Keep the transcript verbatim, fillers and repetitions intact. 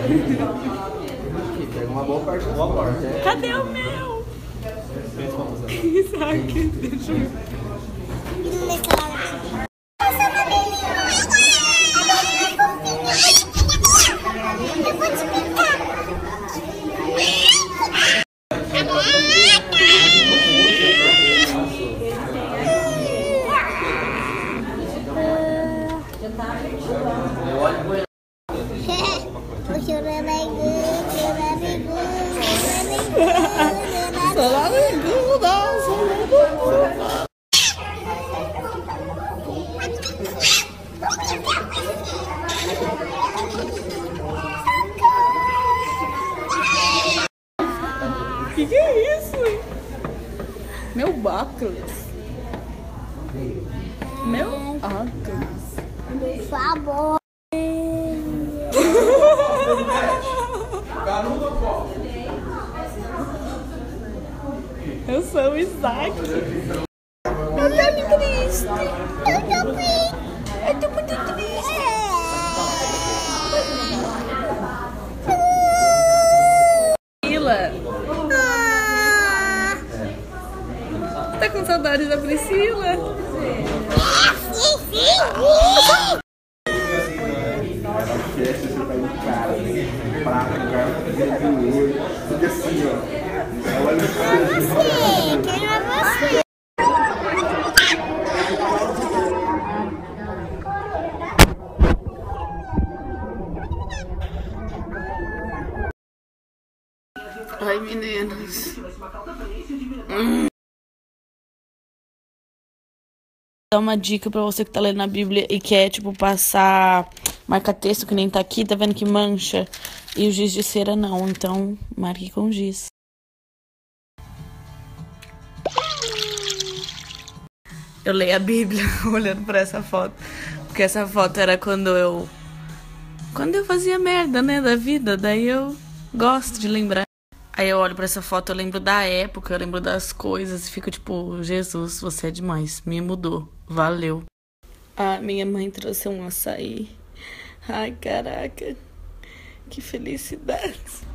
Pega uma boa parte da sorte. Cadê o meu? Isaac, deixa eu ver. Eu vou te pintar. Que que é isso? Meu óculos. Meu óculos. Por favor. Eu sou o Isaac. Eu tô triste. Eu tô triste. Eu tô muito triste. Priscila. Ah. Tá com saudade da Priscila? Sim, sim, sim. Festa, você vai em cara, prata, cara, do olho, tudo assim, ó. Olha Você, quem é você? Ai, meninas. Hum. Dar uma dica pra você que tá lendo a Bíblia e quer, tipo, passar marca-texto que nem tá aqui, tá vendo que mancha? E o giz de cera não, então marque com giz. Eu leio a Bíblia olhando pra essa foto, porque essa foto era quando eu... Quando eu fazia merda, né, da vida, daí eu gosto de lembrar. Aí eu olho pra essa foto, eu lembro da época, eu lembro das coisas e fico tipo, Jesus, você é demais, me mudou, valeu. Ah, minha mãe trouxe um açaí. Ai, caraca, que felicidade.